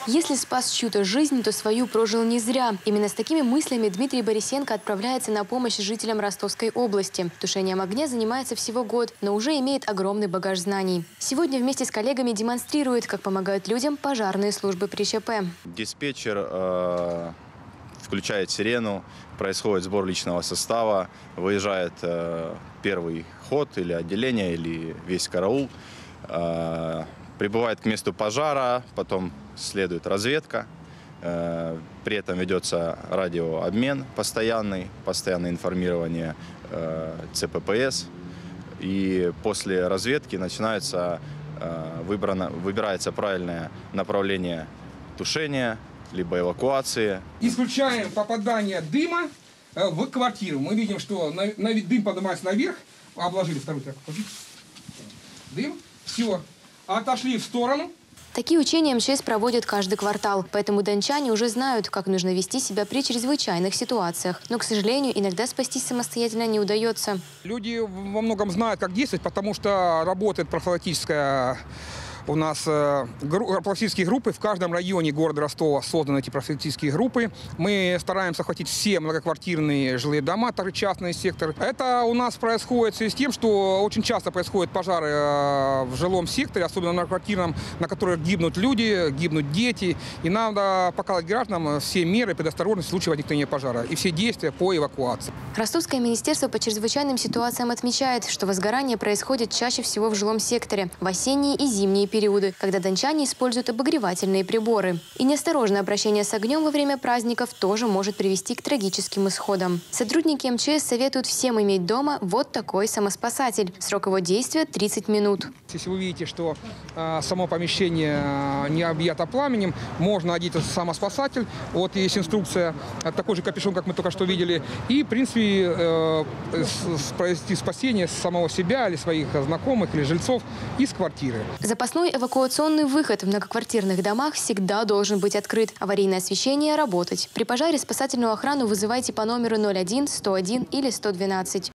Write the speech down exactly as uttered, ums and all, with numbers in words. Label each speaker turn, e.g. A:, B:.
A: Если спас чью-то жизнь, то свою прожил не зря. Именно с такими мыслями Дмитрий Борисенко отправляется на помощь жителям Ростовской области. Тушением огня занимается всего год, но уже имеет огромный багаж знаний. Сегодня вместе с коллегами демонстрирует, как помогают людям пожарные службы при ЧП.
B: Диспетчер э, включает сирену, происходит сбор личного состава, выезжает э, первый ход или отделение, или весь караул. Э, прибывает к месту пожара, потом следует разведка. Э, при этом ведется радиообмен постоянный, постоянное информирование э, ЦППС. И после разведки начинается, э, выбрано, выбирается правильное направление тушения, либо эвакуации.
C: Исключаем попадание дыма в квартиру. Мы видим, что на, на, дым поднимается наверх. Обложили вторую тряпку. Дым. Все. Отошли в сторону.
A: Такие учения МЧС проводят каждый квартал. Поэтому дончане уже знают, как нужно вести себя при чрезвычайных ситуациях. Но, к сожалению, иногда спастись самостоятельно не удается.
C: Люди во многом знают, как действовать, потому что работает профилактическая... У нас э, профилактические группы. В каждом районе города Ростова созданы эти профилактические группы. Мы стараемся охватить все многоквартирные жилые дома, также частный сектор. Это у нас происходит в связи с тем, что очень часто происходят пожары э, в жилом секторе, особенно на квартирном, на которых гибнут люди, гибнут дети. И надо показать гражданам все меры предосторожности в случае возникновения пожара и все действия по эвакуации.
A: Ростовское министерство по чрезвычайным ситуациям отмечает, что возгорание происходит чаще всего в жилом секторе в осенние и зимние периоды, когда дончане используют обогревательные приборы. И неосторожное обращение с огнем во время праздников тоже может привести к трагическим исходам. Сотрудники МЧС советуют всем иметь дома вот такой самоспасатель. Срок его действия – тридцать минут.
C: Если вы видите, что э, само помещение не объято пламенем, можно одеть этот самоспасатель. Вот есть инструкция, такой же капюшон, как мы только что видели. И, в принципе, э, провести спасение самого себя или своих знакомых или жильцов из квартиры.
A: Запасной эвакуационный выход в многоквартирных домах всегда должен быть открыт. Аварийное освещение – работать. При пожаре спасательную охрану вызывайте по номеру ноль один сто один или сто двенадцать.